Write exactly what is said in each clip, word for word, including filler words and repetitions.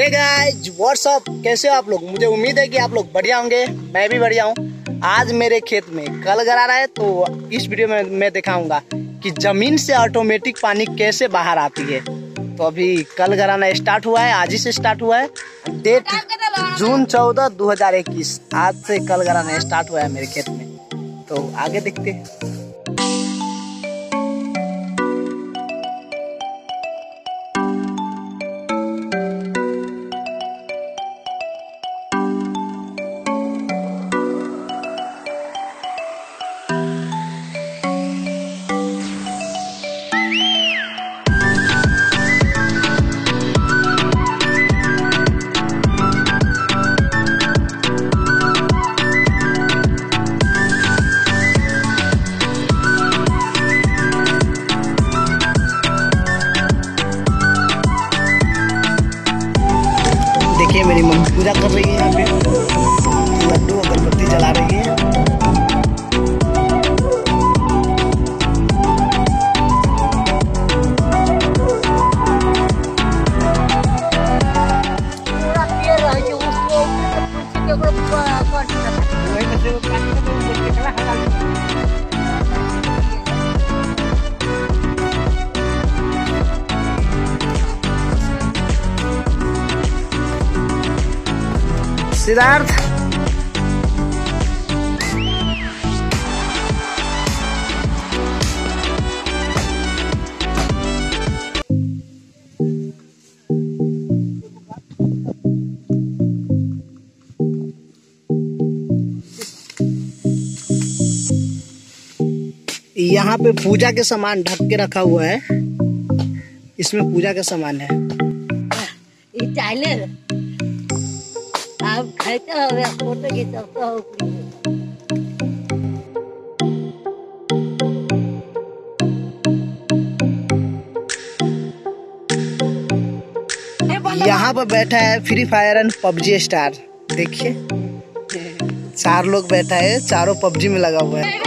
Hey guys what's up, कैसे हो आप लोग। मुझे उम्मीद है कि आप लोग बढ़िया होंगे, मैं भी बढ़िया हूँ। आज मेरे खेत में कल गरा रहा है, तो इस वीडियो में मैं दिखाऊंगा कि जमीन से ऑटोमेटिक पानी कैसे बाहर आती है। तो अभी कल गराना स्टार्ट हुआ है, आज ही से स्टार्ट हुआ है। डेट जून चौदह दो हजार इक्कीस, आज से कल गराना स्टार्ट हुआ है मेरे खेत में। तो आगे देखते हैं। देखिए मेरी मम्मी पूजा कर रही है, यहाँ पे लड्डू अगरबत्ती जला रही है। सिद्धार्थ यहाँ पे पूजा के सामान ढक के रखा हुआ है, इसमें पूजा का सामान है। आप खाते हो, फोटो खिंचाता हो। यहाँ पर बैठा है Free Fire and PUBG star. देखिए चार लोग बैठा है, चारों पबजी में लगा हुआ है।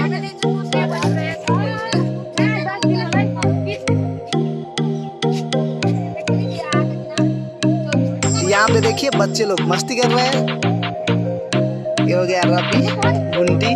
यहाँ पे देखिए बच्चे लोग मस्ती कर रहे हैं। ये हो गया रवि, बुंदी।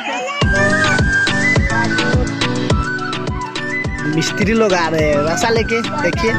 मिस्त्री लोग आ रहे हैं रसा लेके, देखिए।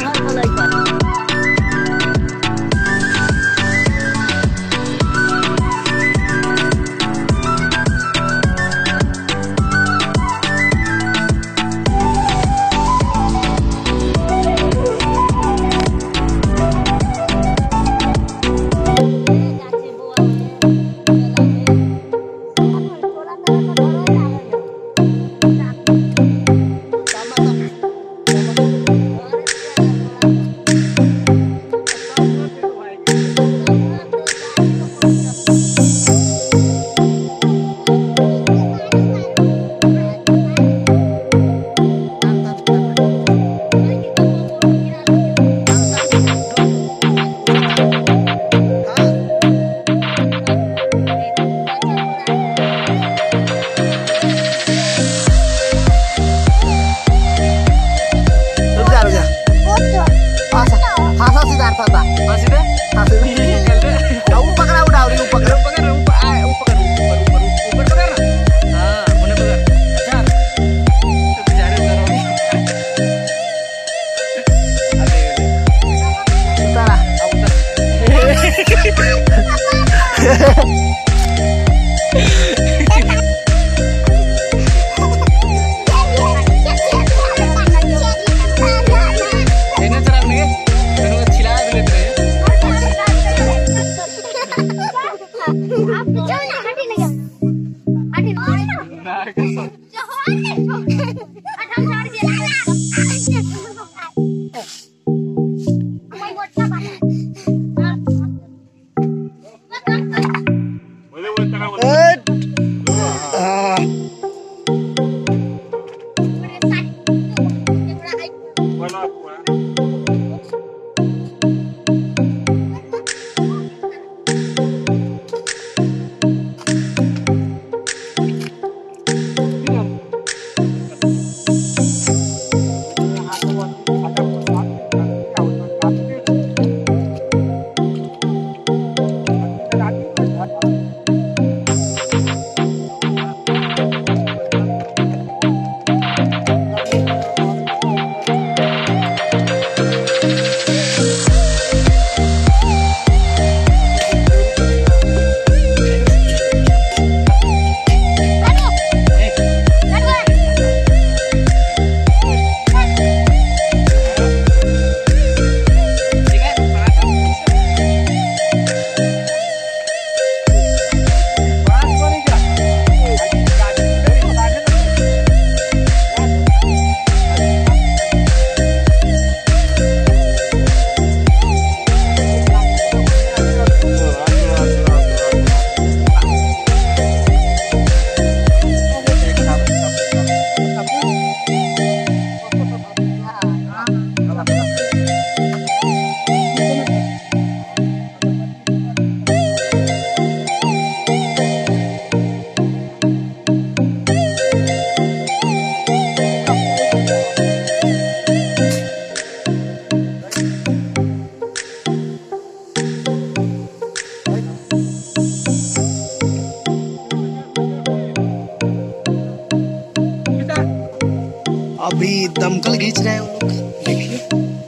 अभी दमकल खींच रहे हैं वो लोग, देखिए।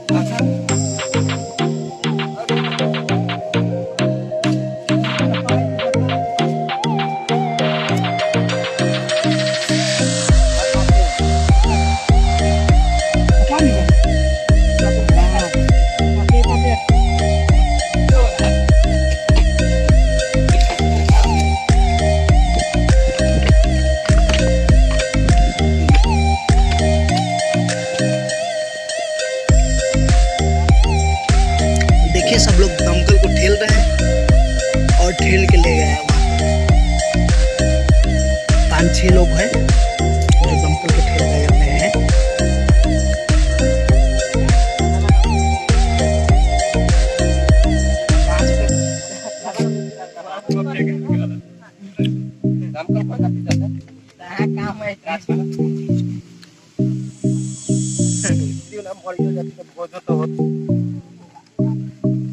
सब लोग दमकल को ठेल रहे हैं और ठेल के ले गए हैं वहाँ। पाँच छह लोग हैं और दमकल को ठेल रहे हैं।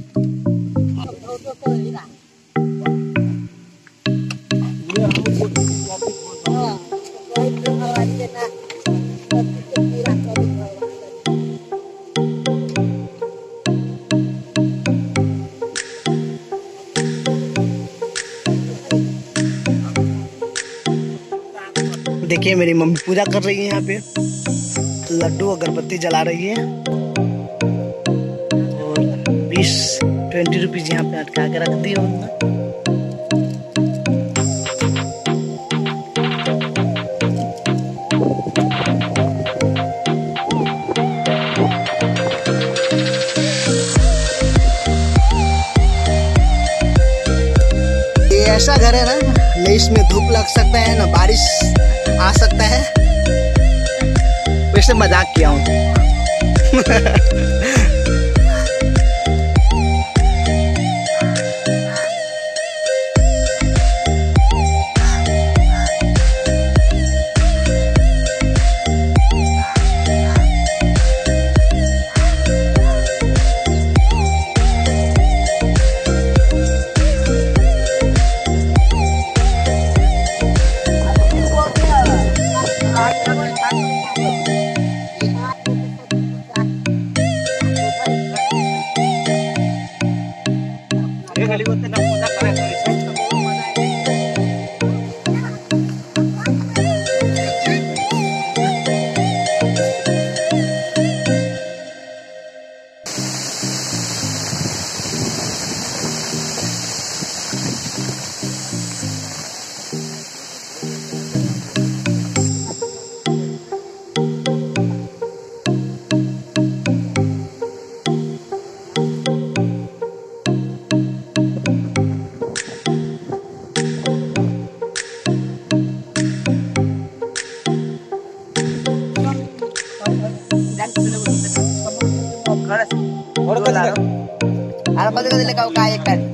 Thank you. हाँ, कोई भी हमारी देना, सब कुछ तो पूरा कर दो। देखिए मेरी मम्मी पूजा कर रही है यहाँ पे, लड्डू अगरबत्ती जला रही है और बीस ट्वेंटी रुपीज यहाँ पे अटका के रख दी उन्होंने। ये ऐसा घर है ना, न इसमें धूप लग सकता है, ना बारिश आ सकता है। वैसे मजाक किया हूँ। Orang kau juga, orang kau juga lekat kau kaya kan?